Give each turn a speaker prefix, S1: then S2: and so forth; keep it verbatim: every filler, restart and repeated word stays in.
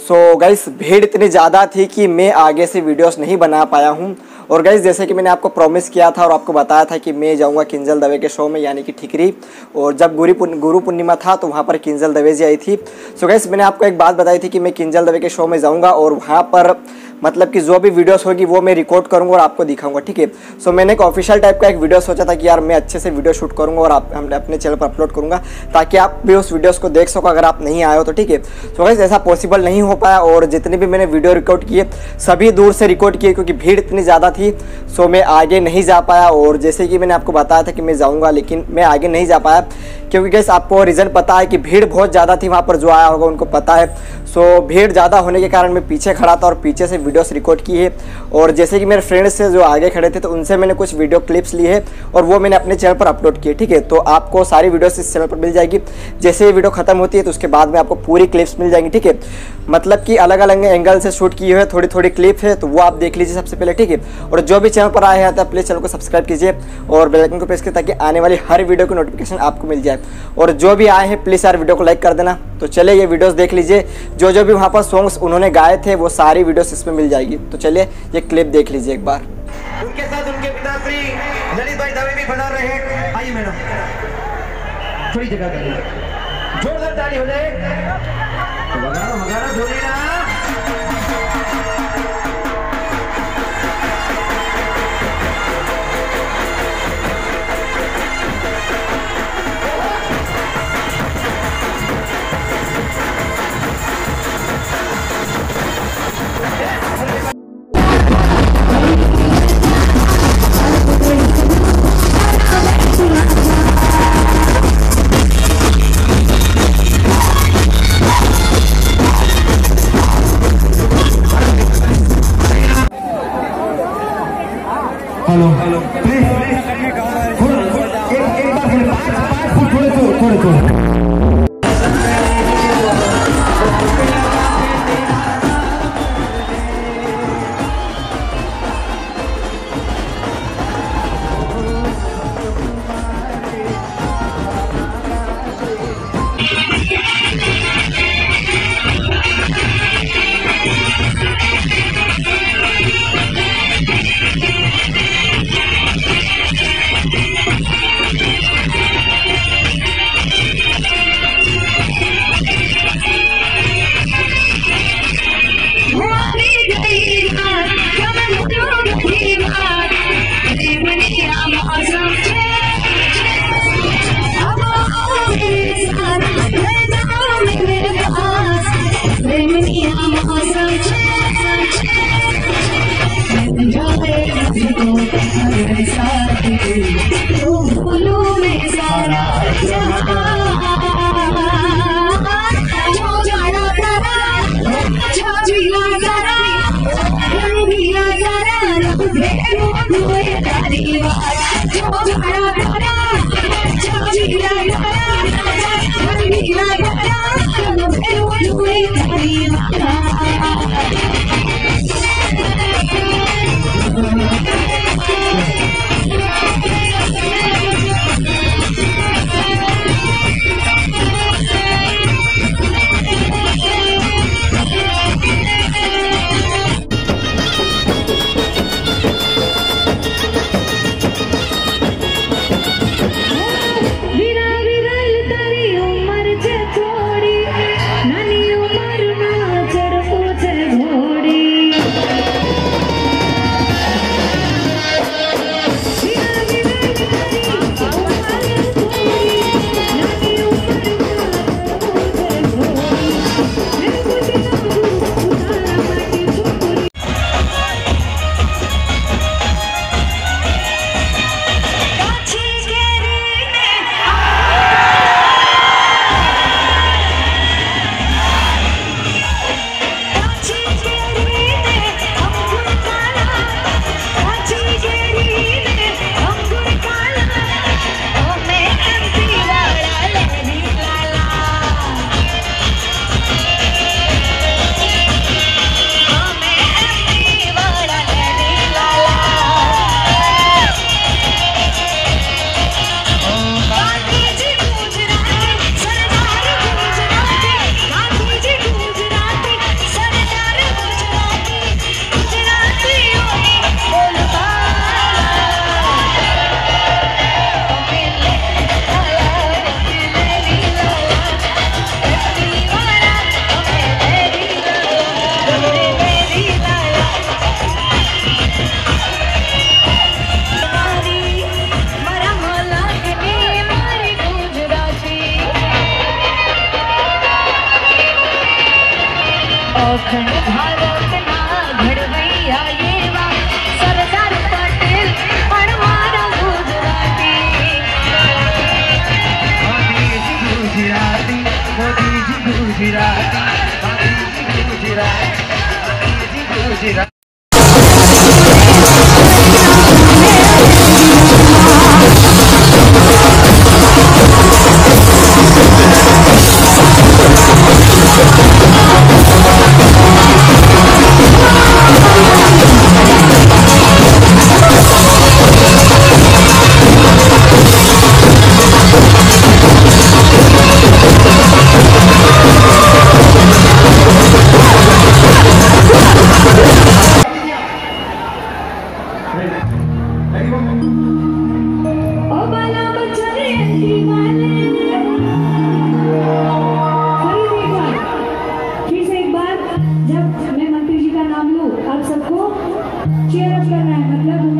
S1: So guys भीड़ इतनी ज़्यादा थी कि मैं आगे से वीडियोस नहीं बना पाया हूँ। और गाइस जैसे कि मैंने आपको प्रॉमिस किया था और आपको बताया था कि मैं जाऊंगा किंजल दवे के शो में यानी कि ठिकरी, और जब गुरु गुरु पूर्णिमा था तो वहाँ पर किंजल दवे जी आई थी। सो गाइस मैंने आपको एक बात बताई थी कि मैं किंजल दवे के शो में जाऊँगा और वहाँ पर मतलब कि जो भी वीडियोस होगी वो मैं रिकॉर्ड करूँगा और आपको दिखाऊंगा, ठीक है। सो मैंने एक ऑफिशियल टाइप का एक वीडियो सोचा था कि यार मैं अच्छे से वीडियो शूट करूँगा और आप हम अपने चैनल पर अपलोड करूँगा ताकि आप भी उस वीडियोस को देख सको अगर आप नहीं आए हो तो, ठीक है। सो गाइस ऐसा पॉसिबल नहीं हो पाया और जितने भी मैंने वीडियो रिकॉर्ड किए सभी दूर से रिकॉर्ड किए क्योंकि भीड़ इतनी ज़्यादा थी। सो मैं आगे नहीं जा पाया और जैसे कि मैंने आपको बताया था कि मैं जाऊँगा लेकिन मैं आगे नहीं जा पाया क्योंकि गाइस आपको रीज़न पता है कि भीड़ बहुत ज़्यादा थी वहाँ पर, जो आया होगा उनको पता है। सो भीड़ ज़्यादा होने के कारण मैं पीछे खड़ा था और पीछे से वीडियोस रिकॉर्ड की है। और जैसे कि मेरे फ्रेंड्स से जो आगे खड़े थे तो उनसे मैंने कुछ वीडियो क्लिप्स लिए हैं और वो मैंने अपने चैनल पर अपलोड किए, ठीक है। तो आपको सारी वीडियोस इस चैनल पर मिल जाएगी। जैसे ये वीडियो खत्म होती है तो उसके बाद में आपको पूरी क्लिप्स मिल जाएंगी, ठीक है। मतलब कि अलग अलग एंगल से शूट की हुई है, थोड़ी थोड़ी क्लिप है तो वो आप देख लीजिए सबसे पहले, ठीक है। और जो भी चैनल पर आए हैं तो प्लीज़ चैनल को सब्सक्राइब कीजिए और बेल आइकन को प्रेस कीजिए ताकि आने वाली हर वीडियो की नोटिफिकेशन आपको मिल जाए। और जो भी आए हैं प्लीज़ यार वीडियो को लाइक कर देना। तो चलिए ये वीडियोस देख लीजिए, जो जो भी वहाँ पर सॉन्ग्स उन्होंने गाए थे वो सारी वीडियोस इसमें मिल जाएगी। तो चलिए ये क्लिप देख लीजिए एक बार।
S2: उनके साथ उनके पिता श्री ललित भाई दवे भी बना रहे हैं। आइए मैडम थोड़ी जगह कर लीजिए, जोरदार ताली हो जाए। मगाना मगाना धोनी ना हेलो हेलो प्लीज थोड़ा एक एक बार पाँच फुट थोड़े थोड़े थोड़े थोड़े
S3: थोड़ी नानी उमर ना चढ़ पूछे घोड़ी। अखंड भारत ना घडवैया येवा सरदार पटेल पण मारा गुजराती
S2: मोदीजी गुजराती मोदीजी गुजराती मोदीजी गुजराती मोदीजी गुजराती
S4: चेयर अप करना है, मतलब